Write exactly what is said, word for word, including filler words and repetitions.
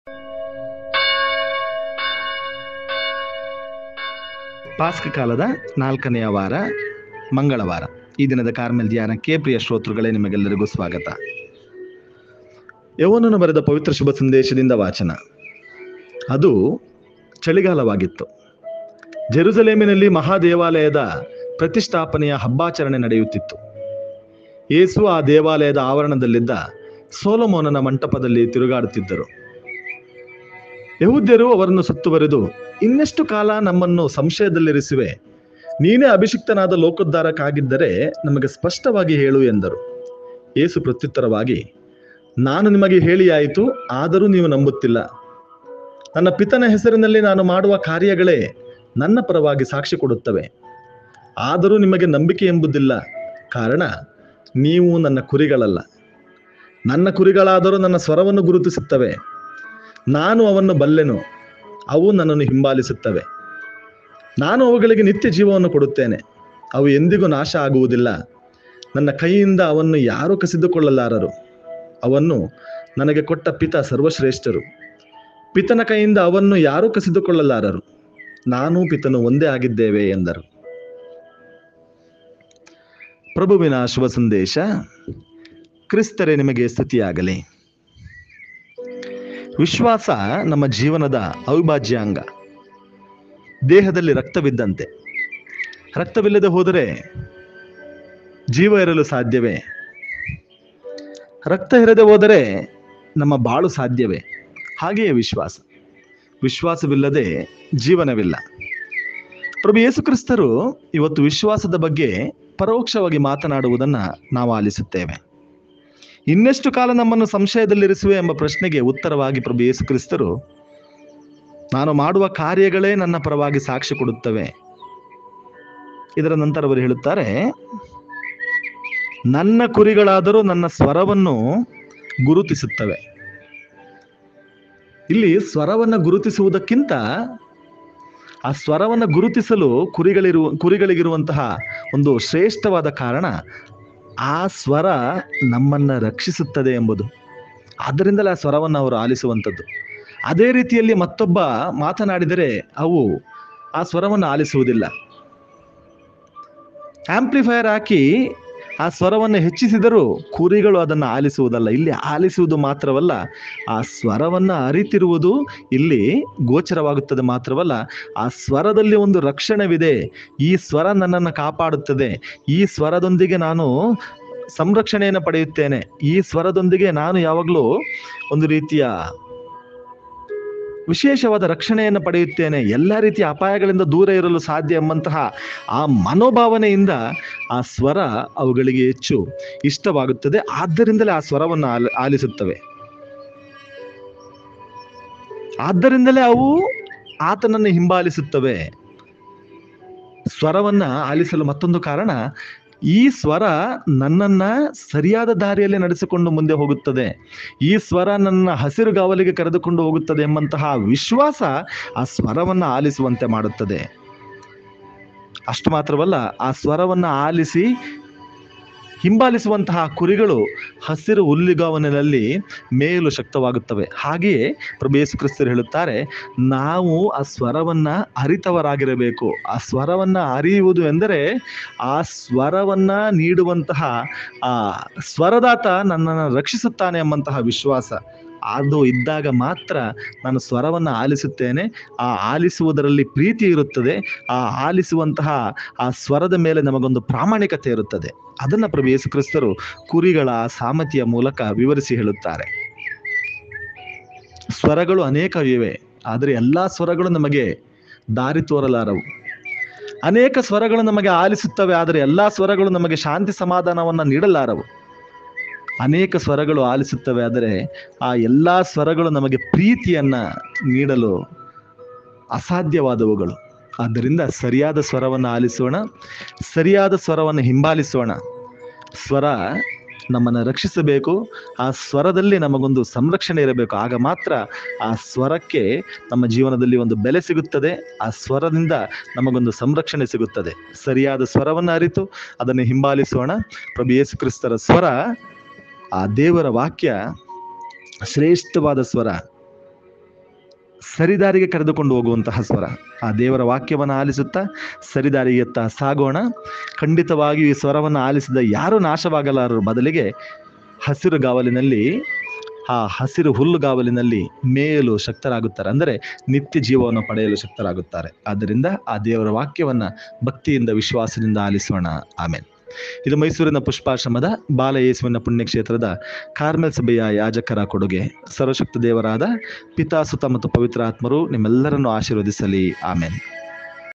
ಪಾಸ್ಕ ಕಾಲದ ನಾಲ್ಕನೆಯ ವಾರ, ಮಂಗಳವಾರ. ಈ ದಿನದ ಕಾರ್ಮೆಲ್ ಧ್ಯಾನಕ್ಕೆ ಪ್ರಿಯ ಶ್ರೋತೃಗಳೇ, ನಿಮಗೆಲ್ಲರಿಗೂ ಸ್ವಾಗತ. ಯವನನು ಬರೆದ ಪವಿತ್ರ ಶುಭ ಸಂದೇಶದಿಂದ ವಾಚನ. ಅದು ಚಳಿಗಾಲವಾಗಿತ್ತು. ಜೆರುಸಲೇಮಿನಲ್ಲಿ ಮಹಾದೇವಾಲಯದ ಪ್ರತಿಷ್ಠಾಪನೆಯ ಹಬ್ಬಾಚರಣೆ ನಡೆಯುತ್ತಿತ್ತು. ಯೇಸು ಆ ದೇವಾಲಯದ ಆವರಣದಲ್ಲಿದ್ದ ಸೊಲೊಮೋನನ ಮಂಟಪದಲ್ಲಿ ತಿರುಗಾಡುತ್ತಿದ್ದರು. ಯೆಹೂದ್ಯರು ಅವರನ್ನು ಸುತ್ತುವರಿದು, ಇನ್ನೆಷ್ಟು ಕಾಲ ನಮ್ಮನ್ನು ಸಂಶಯದಲ್ಲಿರಿಸುವೆ? ನೀನೇ ಅಭಿಷಿಕ್ತನಾದ ಲೋಕೋದ್ಧಾರಕ್ಕಾಗಿದ್ದರೆ ನಮಗೆ ಸ್ಪಷ್ಟವಾಗಿ ಹೇಳು ಎಂದರು. ಯೇಸು ಪ್ರತ್ಯುತ್ತರವಾಗಿ, ನಾನು ನಿಮಗೆ ಹೇಳಿಯಾಯಿತು, ಆದರೂ ನೀವು ನಂಬುತ್ತಿಲ್ಲ. ನನ್ನ ಪಿತನ ಹೆಸರಿನಲ್ಲಿ ನಾನು ಮಾಡುವ ಕಾರ್ಯಗಳೇ ನನ್ನ ಪರವಾಗಿ ಸಾಕ್ಷಿ ಕೊಡುತ್ತವೆ. ಆದರೂ ನಿಮಗೆ ನಂಬಿಕೆ ಎಂಬುದಿಲ್ಲ, ಕಾರಣ ನೀವು ನನ್ನ ಕುರಿಗಳಲ್ಲ. ನನ್ನ ಕುರಿಗಳಾದರೂ ನನ್ನ ಸ್ವರವನ್ನು ಗುರುತಿಸುತ್ತವೆ. ನಾನು ಅವನ್ನು ಬಲ್ಲೆನು, ಅವು ನನ್ನನ್ನು ಹಿಂಬಾಲಿಸುತ್ತವೆ. ನಾನು ಅವುಗಳಿಗೆ ನಿತ್ಯ ಜೀವವನ್ನು ಕೊಡುತ್ತೇನೆ. ಅವು ಎಂದಿಗೂ ನಾಶ ಆಗುವುದಿಲ್ಲ. ನನ್ನ ಕೈಯಿಂದ ಅವನ್ನು ಯಾರೂ ಕಸಿದುಕೊಳ್ಳಲಾರರು. ಅವನ್ನು ನನಗೆ ಕೊಟ್ಟ ಪಿತ ಸರ್ವಶ್ರೇಷ್ಠರು. ಪಿತನ ಕೈಯಿಂದ ಅವನ್ನು ಯಾರೂ ಕಸಿದುಕೊಳ್ಳಲಾರರು. ನಾನು ಪಿತನು ಒಂದೇ ಆಗಿದ್ದೇವೆ ಎಂದರು. ಪ್ರಭುವಿನ ಶುಭ ಸಂದೇಶ. ಕ್ರಿಸ್ತರೇ ನಿಮಗೆ ಸ್ತುತಿಯಾಗಲಿ. ವಿಶ್ವಾಸ ನಮ್ಮ ಜೀವನದ ಅವಿಭಾಜ್ಯ ಅಂಗ. ದೇಹದಲ್ಲಿ ರಕ್ತವಿದ್ದಂತೆ. ರಕ್ತವಿಲ್ಲದೆ ಹೋದರೆ ಜೀವ ಇರಲು ಸಾಧ್ಯವೇ? ರಕ್ತ ಇರದೆ ಹೋದರೆ ನಮ್ಮ ಬಾಳು ಸಾಧ್ಯವೇ? ಹಾಗೆಯೇ ವಿಶ್ವಾಸ. ವಿಶ್ವಾಸವಿಲ್ಲದೆ ಜೀವನವಿಲ್ಲ. ಪ್ರಭು ಯೇಸು ಕ್ರಿಸ್ತರು ಇವತ್ತು ವಿಶ್ವಾಸದ ಬಗ್ಗೆ ಪರೋಕ್ಷವಾಗಿ ಮಾತನಾಡುವುದನ್ನು ನಾವು ಆಲಿಸುತ್ತೇವೆ. ಇನ್ನೆಷ್ಟು ಕಾಲ ನಮ್ಮನ್ನು ಸಂಶಯದಲ್ಲಿರಿಸುವೆ ಎಂಬ ಪ್ರಶ್ನೆಗೆ ಉತ್ತರವಾಗಿ ಪ್ರಭು ಯೇಸು ಕ್ರಿಸ್ತರು, ನಾನು ಮಾಡುವ ಕಾರ್ಯಗಳೇ ನನ್ನ ಪರವಾಗಿ ಸಾಕ್ಷಿ ಕೊಡುತ್ತವೆ. ಇದರ ನಂತರ ಅವರು ಹೇಳುತ್ತಾರೆ, ನನ್ನ ಕುರಿಗಳಾದರೂ ನನ್ನ ಸ್ವರವನ್ನು ಗುರುತಿಸುತ್ತವೆ. ಇಲ್ಲಿ ಸ್ವರವನ್ನು ಗುರುತಿಸುವುದಕ್ಕಿಂತ ಆ ಸ್ವರವನ್ನು ಗುರುತಿಸಲು ಕುರಿಗಳಿರುವ ಕುರಿಗಳಿಗಿರುವಂತಹ ಒಂದು ಶ್ರೇಷ್ಠವಾದ ಕಾರಣ, ಆ ಸ್ವರ ನಮ್ಮನ್ನು ರಕ್ಷಿಸುತ್ತದೆ ಎಂಬುದು. ಆದ್ದರಿಂದಲೇ ಆ ಸ್ವರವನ್ನು ಅವರು ಆಲಿಸುವಂಥದ್ದು. ಅದೇ ರೀತಿಯಲ್ಲಿ ಮತ್ತೊಬ್ಬ ಮಾತನಾಡಿದರೆ ಅವು ಆ ಸ್ವರವನ್ನು ಆಲಿಸುವುದಿಲ್ಲ. ಆಂಪ್ಲಿಫೈಯರ್ ಹಾಕಿ ಆ ಸ್ವರವನ್ನು ಹೆಚ್ಚಿಸಿದರೂ ಕುರಿಗಳು ಅದನ್ನು ಆಲಿಸುವುದಲ್ಲ. ಇಲ್ಲಿ ಆಲಿಸುವುದು ಮಾತ್ರವಲ್ಲ, ಆ ಸ್ವರವನ್ನು ಅರಿತಿರುವುದು ಇಲ್ಲಿ ಗೋಚರವಾಗುತ್ತದೆ. ಮಾತ್ರವಲ್ಲ, ಆ ಸ್ವರದಲ್ಲಿ ಒಂದು ರಕ್ಷಣೆವಿದೆ. ಈ ಸ್ವರ ನನ್ನನ್ನು ಕಾಪಾಡುತ್ತದೆ. ಈ ಸ್ವರದೊಂದಿಗೆ ನಾನು ಸಂರಕ್ಷಣೆಯನ್ನು ಪಡೆಯುತ್ತೇನೆ. ಈ ಸ್ವರದೊಂದಿಗೆ ನಾನು ಯಾವಾಗಲೂ ಒಂದು ರೀತಿಯ ವಿಶೇಷವಾದ ರಕ್ಷಣೆಯನ್ನು ಪಡೆಯುತ್ತೇನೆ. ಎಲ್ಲ ರೀತಿಯ ಅಪಾಯಗಳಿಂದ ದೂರ ಇರಲು ಸಾಧ್ಯ ಎಂಬಂತಹ ಆ ಮನೋಭಾವನೆಯಿಂದ ಆ ಸ್ವರ ಅವುಗಳಿಗೆ ಹೆಚ್ಚು ಇಷ್ಟವಾಗುತ್ತದೆ. ಆದ್ದರಿಂದಲೇ ಆ ಸ್ವರವನ್ನು ಆಲಿ ಆಲಿಸುತ್ತವೆ ಆದ್ದರಿಂದಲೇ ಅವು ಆತನನ್ನು ಹಿಂಬಾಲಿಸುತ್ತವೆ. ಸ್ವರವನ್ನು ಆಲಿಸಲು ಮತ್ತೊಂದು ಕಾರಣ, ಈ ಸ್ವರ ನನ್ನನ್ನ ಸರಿಯಾದ ದಾರಿಯಲ್ಲಿ ನಡೆಸಿಕೊಂಡು ಮುಂದೆ ಹೋಗುತ್ತದೆ. ಈ ಸ್ವರ ನನ್ನ ಹಸಿರುಗಾವಲಿಗೆ ಕರೆದುಕೊಂಡು ಹೋಗುತ್ತದೆ ಎಂಬಂತಹ ವಿಶ್ವಾಸ ಆ ಸ್ವರವನ್ನು ಆಲಿಸುವಂತೆ ಮಾಡುತ್ತದೆ. ಅಷ್ಟು ಮಾತ್ರವಲ್ಲ, ಆ ಸ್ವರವನ್ನು ಆಲಿಸಿ ಹಿಂಬಾಲಿಸುವಂತಹ ಕುರಿಗಳು ಹಸಿರು ಹುಲ್ಲುಗಾವಲಿನಲ್ಲಿ ಮೇಯಲು ಶಕ್ತವಾಗುತ್ತವೆ. ಹಾಗೆಯೇ ಪ್ರಭು ಯೇಸು ಕ್ರಿಸ್ತರು ಹೇಳುತ್ತಾರೆ, ನಾವು ಆ ಸ್ವರವನ್ನು ಅರಿತವರಾಗಿರಬೇಕು. ಆ ಸ್ವರವನ್ನು ಅರಿಯುವುದು ಎಂದರೆ ಆ ಸ್ವರವನ್ನು ನೀಡುವಂತಹ ಆ ಸ್ವರದಾತ ನನ್ನನ್ನು ರಕ್ಷಿಸುತ್ತಾನೆ ಎಂಬಂತಹ ವಿಶ್ವಾಸ. ಅದು ಇದ್ದಾಗ ಮಾತ್ರ ನಾನು ಸ್ವರವನ್ನು ಆಲಿಸುತ್ತೇನೆ. ಆ ಆಲಿಸುವುದರಲ್ಲಿ ಪ್ರೀತಿ ಇರುತ್ತದೆ. ಆ ಆಲಿಸುವಂತಹ ಆ ಸ್ವರದ ಮೇಲೆ ನಮಗೊಂದು ಪ್ರಾಮಾಣಿಕತೆ ಇರುತ್ತದೆ. ಅದನ್ನು ಪ್ರಭು ಯೇಸು ಕ್ರಿಸ್ತರು ಕುರಿಗಳ ಸಾಮತಿಯ ಮೂಲಕ ವಿವರಿಸಿ ಹೇಳುತ್ತಾರೆ. ಸ್ವರಗಳು ಅನೇಕ ಇವೆ, ಆದರೆ ಎಲ್ಲಾ ಸ್ವರಗಳು ನಮಗೆ ದಾರಿ ತೋರಲಾರವು. ಅನೇಕ ಸ್ವರಗಳು ನಮಗೆ ಆಲಿಸುತ್ತವೆ, ಆದರೆ ಎಲ್ಲಾ ಸ್ವರಗಳು ನಮಗೆ ಶಾಂತಿ ಸಮಾಧಾನವನ್ನು ನೀಡಲಾರವು. ಅನೇಕ ಸ್ವರಗಳು ಆಲಿಸುತ್ತವೆ, ಆದರೆ ಆ ಎಲ್ಲ ಸ್ವರಗಳು ನಮಗೆ ಪ್ರೀತಿಯನ್ನ ನೀಡಲು ಅಸಾಧ್ಯವಾದವುಗಳು. ಆದ್ದರಿಂದ ಸರಿಯಾದ ಸ್ವರವನ್ನು ಆಲಿಸೋಣ, ಸರಿಯಾದ ಸ್ವರವನ್ನು ಹಿಂಬಾಲಿಸೋಣ. ಸ್ವರ ನಮ್ಮನ್ನು ರಕ್ಷಿಸಬೇಕು. ಆ ಸ್ವರದಲ್ಲಿ ನಮಗೊಂದು ಸಂರಕ್ಷಣೆ ಇರಬೇಕು. ಆಗ ಮಾತ್ರ ಆ ಸ್ವರಕ್ಕೆ ನಮ್ಮ ಜೀವನದಲ್ಲಿ ಒಂದು ಬೆಲೆ ಸಿಗುತ್ತದೆ. ಆ ಸ್ವರದಿಂದ ನಮಗೊಂದು ಸಂರಕ್ಷಣೆ ಸಿಗುತ್ತದೆ. ಸರಿಯಾದ ಸ್ವರವನ್ನು ಅರಿತು ಅದನ್ನು ಹಿಂಬಾಲಿಸೋಣ. ಪ್ರಭು ಯೇಸು ಕ್ರಿಸ್ತರ ಸ್ವರ, ಆ ದೇವರ ವಾಕ್ಯ ಶ್ರೇಷ್ಠವಾದ ಸ್ವರ. ಸರಿದಾರಿಗೆ ಕರೆದುಕೊಂಡು ಹೋಗುವಂತಹ ಸ್ವರ. ಆ ದೇವರ ವಾಕ್ಯವನ್ನು ಆಲಿಸುತ್ತಾ ಸರಿದಾರಿಯತ್ತ ಸಾಗೋಣ. ಖಂಡಿತವಾಗಿಯೂ ಈ ಸ್ವರವನ್ನು ಆಲಿಸಿದ ಯಾರೂ ನಾಶವಾಗಲಾರರು, ಬದಲಿಗೆ ಹಸಿರು ಗಾವಲಿನಲ್ಲಿ, ಆ ಹಸಿರು ಹುಲ್ಲುಗಾವಲಿನಲ್ಲಿ ಮೇಯಲು ಶಕ್ತರಾಗುತ್ತಾರೆ, ಅಂದರೆ ನಿತ್ಯ ಜೀವವನ್ನು ಪಡೆಯಲು ಶಕ್ತರಾಗುತ್ತಾರೆ. ಆದ್ದರಿಂದ ಆ ದೇವರ ವಾಕ್ಯವನ್ನು ಭಕ್ತಿಯಿಂದ ವಿಶ್ವಾಸದಿಂದ ಆಲಿಸೋಣ. ಆಮೇಲೆ ಇದು ಮೈಸೂರಿನ ಪುಷ್ಪಾಶ್ರಮದ ಬಾಲಯೇಸುವಿನ ಪುಣ್ಯಕ್ಷೇತ್ರದ ಕಾರ್ಮೆಲ್ ಸಭೆಯ ಯಾಜಕರ ಕೊಡುಗೆ. ಸರ್ವಶಕ್ತ ದೇವರಾದ ಪಿತಾ, ಸುತ ಮತ್ತು ಪವಿತ್ರ ಆತ್ಮರು ನಿಮ್ಮೆಲ್ಲರನ್ನು ಆಶೀರ್ವದಿಸಲಿ. ಆಮೇನ್.